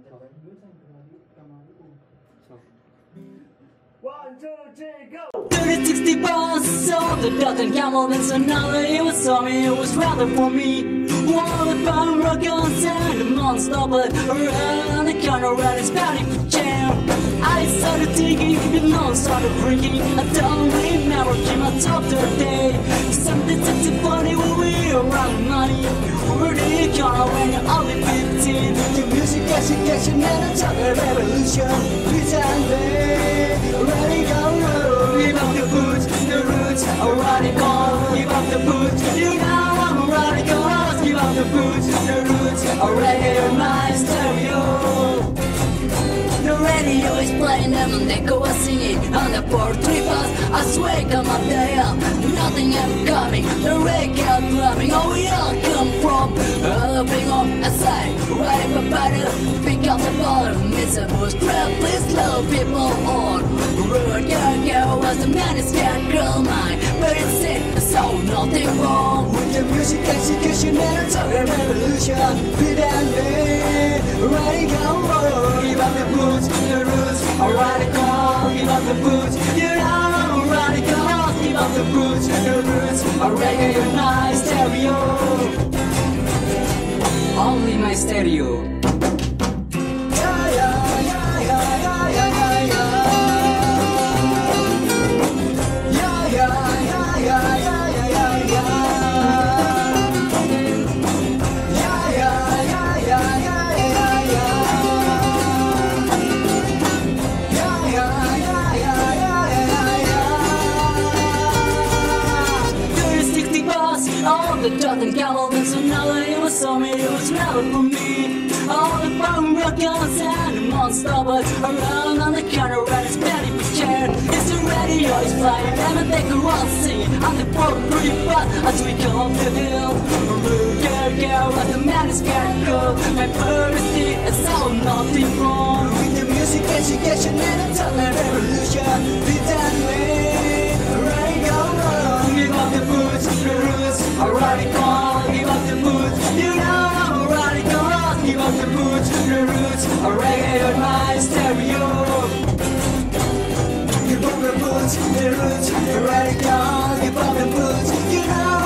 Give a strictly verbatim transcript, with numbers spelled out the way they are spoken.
One, two, three, go! thirty sixty bus on the dot and camel and another it was for me, it was rather for me. All about rock and the monster but around the corner and it's bound to jam. I started digging, you know, started drinking. I don't remember, came out of the day. Something such a funny when we around money. We're in the corner when you're only fifteen. The music gets you, gets you, and it's a revolution. Pretend they ready go. Give up the boots, the roots are radical. Give up the boots, you know I'm radical. Give up the boots, the roots are regular stereo. The radio is playing them and they go singing on the four three bus. I swear come up there, nothing ever coming. The radio drumming, oh we all come from. All big on a side, right up about it. Pick up the bottom, it's a bush trap. Please slow people on. Rude girl, girl was the man is scared girl mine. But it's it, so nothing wrong. With the music execution and it's a revolution. Fit and lay, radical. Give up the boots, the roots are radical. Give up the boots, you know radical. Give up the boots, the roots are recognized stereo. Only my stereo. Yeah, yeah, yeah, yeah, yeah, yeah, yeah. Yeah, yeah, yeah, yeah, yeah, yeah, yeah. Yeah, yeah, yeah, yeah, yeah, yeah, yeah. Yeah, yeah, yeah, yeah, yeah, yeah. thirty sixty bus on the dot and camel and so now it was for me, it was never for me. All the bum rockers and the monster but around on the corner and it's barely prepared. It's the radio is flying and they go on singing on the four three bus as we go up the hill. Girl, girl, but the man is scared girl. My birthday is all nothing wrong. With the music education and it's a revolution. Beat and way, radio roll. Give up the boots, the roots are radical. Give up the boots, you know I'm radical. Give up the boots, the roots are recognized stereo. Give up the boots, the roots are radical. Give up the boots, you know